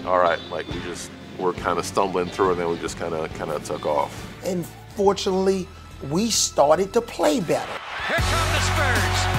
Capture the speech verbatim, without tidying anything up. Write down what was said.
all right, like we just were kind of stumbling through, and then we just kind of kind of took off. And fortunately, we started to play better. Here come the Spurs.